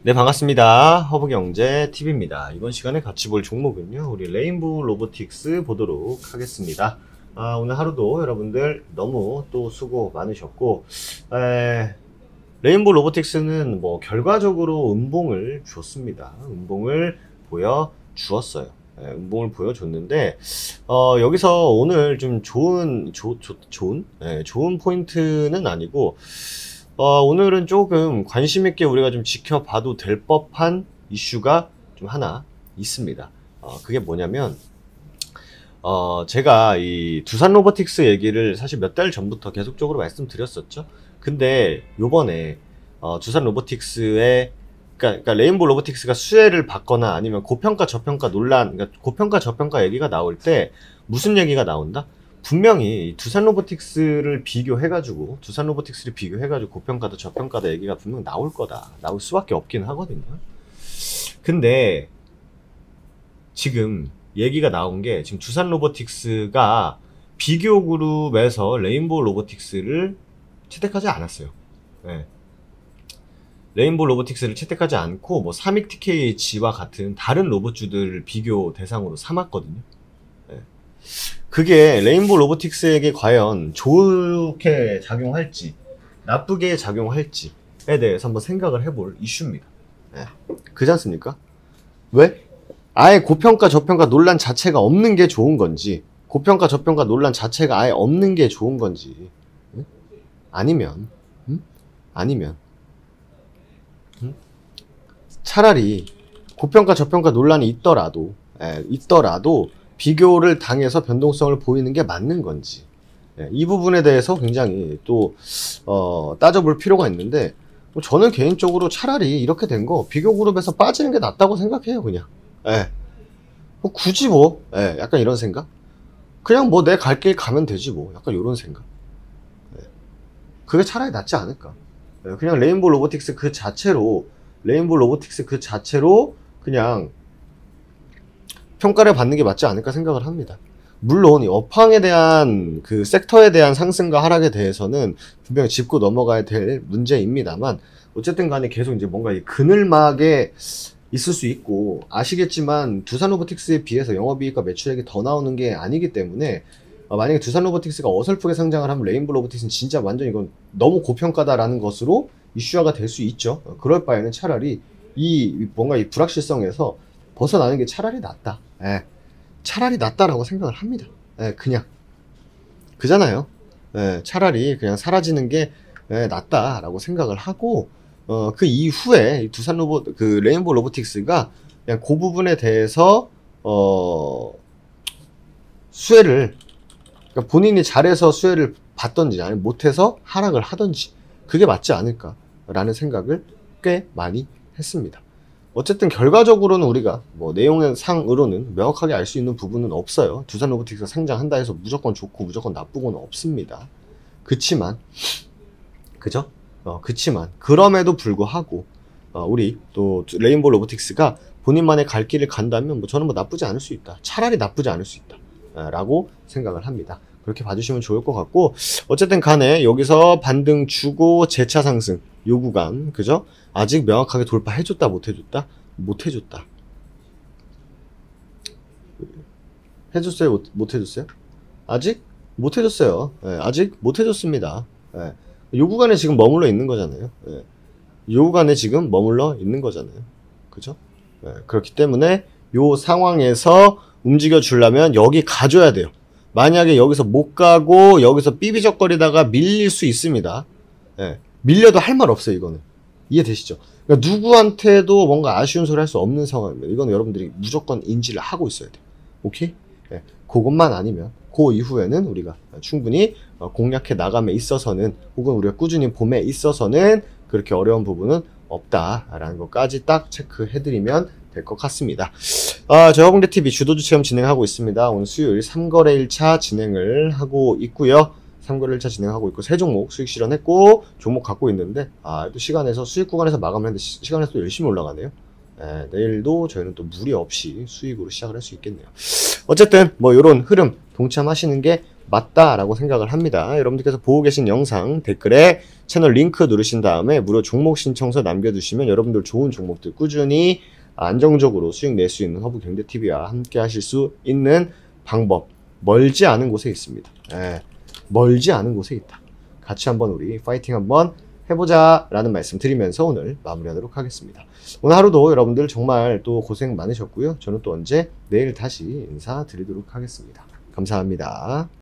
네, 반갑습니다. 허브경제TV입니다. 이번 시간에 같이 볼 종목은요, 우리 레인보우 로보틱스 보도록 하겠습니다. 오늘 하루도 여러분들 너무 또 수고 많으셨고, 레인보우 로보틱스는 뭐 결과적으로 음봉을 줬습니다. 음봉을 보여주었어요. 음봉을 보여줬는데, 여기서 오늘 좀 좋은 포인트는 아니고, 오늘은 조금 관심있게 우리가 좀 지켜봐도 될 법한 이슈가 좀 하나 있습니다. 그게 뭐냐면, 제가 이 두산 로보틱스 얘기를 사실 몇 달 전부터 계속적으로 말씀드렸었죠. 근데 요번에, 두산 로보틱스의, 그러니까 레인보우 로보틱스가 수혜를 받거나 아니면 고평가 저평가 논란, 그러니까 고평가 저평가 얘기가 나올 때 무슨 얘기가 나온다? 분명히 두산 로보틱스를 비교해가지고 고평가다 저평가다 얘기가 분명 나올 거다. 나올 수밖에 없긴 하거든요. 근데 지금 얘기가 나온 게 지금 두산 로보틱스가 비교 그룹에서 레인보우 로보틱스를 채택하지 않았어요. 네. 레인보우 로보틱스를 채택하지 않고 뭐 삼익TKH와 같은 다른 로봇주들을 비교 대상으로 삼았거든요. 네. 그게 레인보우 로보틱스에게 과연 좋게 작용할지 나쁘게 작용할지에 대해서 한번 생각을 해볼 이슈입니다. 네. 그렇지 않습니까? 왜? 아예 고평가 저평가 논란 자체가 없는 게 좋은 건지, 고평가 저평가 논란 자체가 아예 없는 게 좋은 건지, 응? 아니면 차라리 고평가 저평가 논란이 있더라도 비교를 당해서 변동성을 보이는 게 맞는 건지, 이 부분에 대해서 굉장히 또 따져볼 필요가 있는데, 저는 개인적으로 차라리 이렇게 된 거 비교 그룹에서 빠지는 게 낫다고 생각해요. 그냥 굳이 약간 이런 생각, 그냥 뭐 내 갈 길 가면 되지 뭐, 약간 이런 생각. 그게 차라리 낫지 않을까. 그냥 레인보우 로보틱스 그 자체로 그냥 평가를 받는 게 맞지 않을까 생각을 합니다. 물론 이 업황에 대한 그 섹터에 대한 상승과 하락에 대해서는 분명히 짚고 넘어가야 될 문제입니다만, 어쨌든 간에 계속 이제 뭔가 이 그늘막에 있을 수 있고, 아시겠지만 두산 로보틱스에 비해서 영업이익과 매출액이 더 나오는 게 아니기 때문에, 만약에 두산 로보틱스가 어설프게 상장을 하면 레인보우 로보틱스는 진짜 완전 이건 너무 고평가다라는 것으로 이슈화가 될 수 있죠. 그럴 바에는 차라리 뭔가 이 불확실성에서 벗어나는 게 차라리 낫다. 차라리 낫다라고 생각을 합니다. 그냥 그잖아요. 차라리 그냥 사라지는 게 낫다라고 생각을 하고, 그 이후에 그 레인보우 로보틱스가 그냥 그 부분에 대해서 수혜를, 그러니까 본인이 잘해서 수혜를 받던지 아니면 못해서 하락을 하던지, 그게 맞지 않을까라는 생각을 꽤 많이 했습니다. 어쨌든 결과적으로는 우리가 뭐 내용의 상으로는 명확하게 알 수 있는 부분은 없어요. 두산 로보틱스가 상장한다 해서 무조건 좋고 무조건 나쁘고는 없습니다. 그치만 그럼에도 불구하고 우리 또 레인보우 로보틱스가 본인만의 갈 길을 간다면 뭐 저는 뭐 나쁘지 않을 수 있다, 차라리 나쁘지 않을 수 있다 라고 생각을 합니다. 그렇게 봐주시면 좋을 것 같고, 어쨌든 간에 여기서 반등 주고 재차 상승 요 구간, 그죠? 아직 명확하게 돌파해줬다 못해줬다? 못해줬다. 해줬어요? 못해줬어요? 아직 못해줬어요. 아직 못해줬습니다. 요 구간에 지금 머물러 있는 거잖아요. 요 구간에 지금 머물러 있는 거잖아요. 그죠? 그렇기 때문에 요 상황에서 움직여 주려면 여기 가줘야 돼요. 만약에 여기서 못 가고 여기서 삐비적거리다가 밀릴 수 있습니다. 밀려도 할 말 없어요. 이거는 이해되시죠? 그러니까 누구한테도 뭔가 아쉬운 소리 할 수 없는 상황입니다. 이건 여러분들이 무조건 인지를 하고 있어야 돼요. 오케이? 그것만 아니면 그 이후에는 우리가 충분히 공략해 나감에 있어서는, 혹은 우리가 꾸준히 봄에 있어서는 그렇게 어려운 부분은 없다라는 것까지 딱 체크해드리면 될 것 같습니다. 저희 허공대TV 주도주 체험 진행하고 있습니다. 오늘 수요일 3거래 1차 진행을 하고 있고요. 3거래 1차 진행하고 있고, 세 종목 수익 실현했고 종목 갖고 있는데, 또 시간에서 수익 구간에서 마감했는데 시간에서 또 열심히 올라가네요. 내일도 저희는 또 무리 없이 수익으로 시작을 할 수 있겠네요. 어쨌든 뭐 요런 흐름 동참하시는 게 맞다라고 생각을 합니다. 여러분들께서 보고 계신 영상 댓글에 채널 링크 누르신 다음에 무료 종목 신청서 남겨두시면 여러분들 좋은 종목들 꾸준히 안정적으로 수익 낼 수 있는 허브경제TV와 함께 하실 수 있는 방법, 멀지 않은 곳에 있습니다. 예, 멀지 않은 곳에 있다. 같이 한번 우리 파이팅 한번 해보자 라는 말씀 드리면서 오늘 마무리하도록 하겠습니다. 오늘 하루도 여러분들 정말 또 고생 많으셨고요. 저는 또 언제 내일 다시 인사드리도록 하겠습니다. 감사합니다.